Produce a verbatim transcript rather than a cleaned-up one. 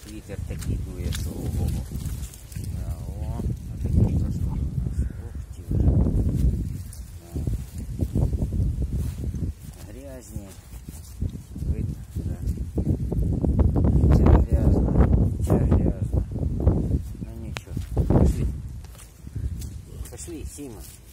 вітер такий дує, що ого. Да, о, а такі простори у нас. Ох ті вже. Да. Грязні. Видно, да. Ця грязна, ця грязна. Ну нічого. Пошли. Пошли, Сіма.